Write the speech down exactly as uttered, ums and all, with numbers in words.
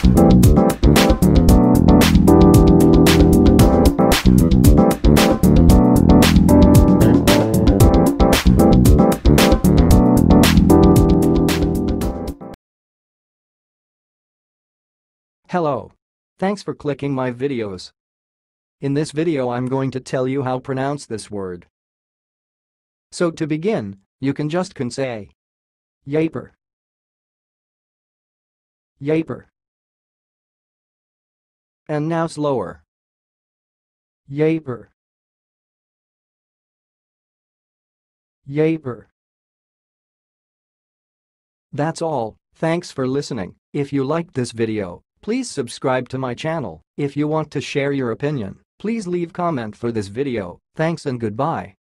Hello. Thanks for clicking my videos. In this video I'm going to tell you how to pronounce this word. So to begin, you can just can say Yaper. Yaper. And now slower. Yaper. Yaper. That's all. Thanks for listening. If you liked this video, please subscribe to my channel. If you want to share your opinion, please leave comment for this video. Thanks and goodbye.